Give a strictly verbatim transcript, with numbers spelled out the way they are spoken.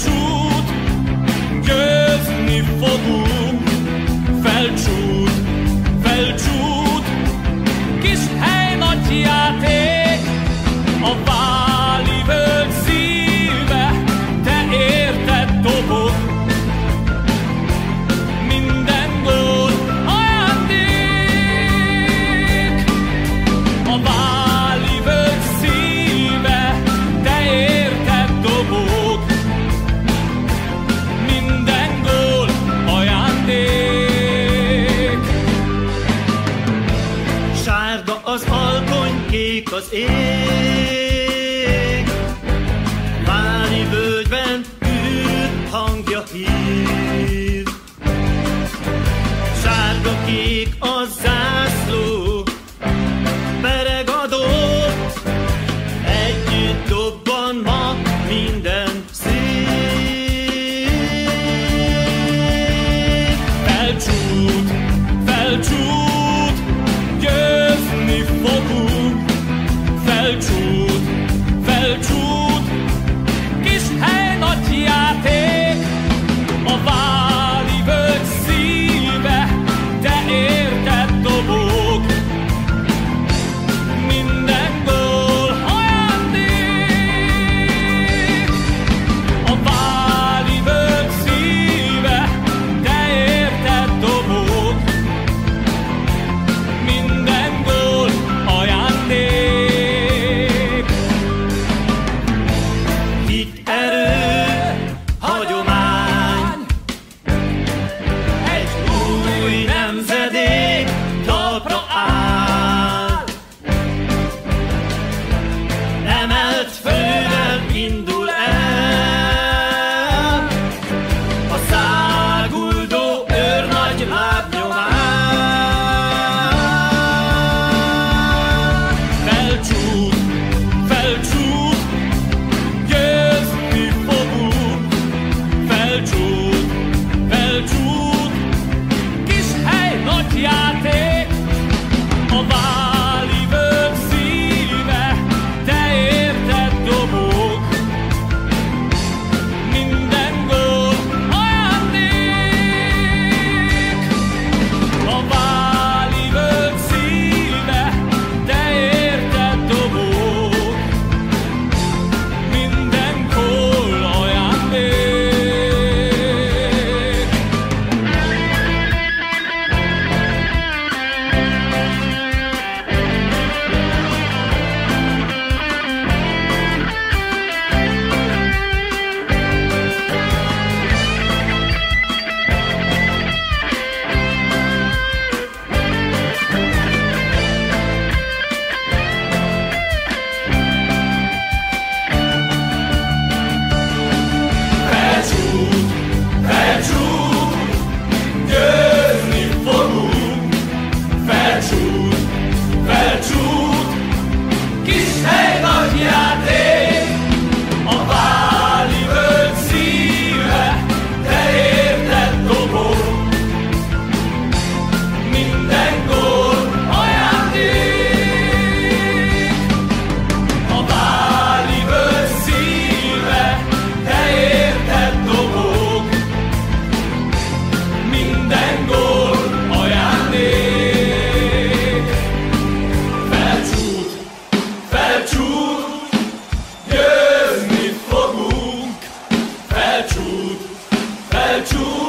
felcsút, győzni fogunk. Felcsút, felcsút, kis hely, nagy játék, a Váli völgy szíve, te érted dobog. Minden gól ajándék, a Váli völgy szíve, te érted dobog. Minden gól ajándék. Sárga az alkony, kék az ég, Váli völgyben űrt hangja hír. Sárga-kék a zászló, pereg a dob, együtt dobban ma minden szép. Felcsút, felcsút, győzni fogunk. Felcsút, felcsút, kis hely, nagy játék, a Váli völgy szíve, te érted dobog. Minden gól ajándék, a Váli völgy szíve, te érted dobog. Minden gól ajándék. Hit, erő, hagyomány, egy új nemzedék talpra áll. Emelt fővel indul el a száguldó őrnagy lábnyomán. Felcsút, felcsút, győzni fogunk. Felcsút, felcsút, kis hely, nagy játék, a Váli völgy szíve, te érted dobog. Minden gól ajándék, a Váli völgy szíve, te érted dobog. Minden gól ajándék. Felcsút, felcsút, győzni fogunk. Felcsút, felcsút, kis hely, nagy játék, a Váli völgy szíve, te érted dobog. Minden gól ajándék, a Váli völgy szíve, te érted dobog. Minden gól ajándék. Felcsút, felcsút, győzni fogunk. Felcsút, felcsút,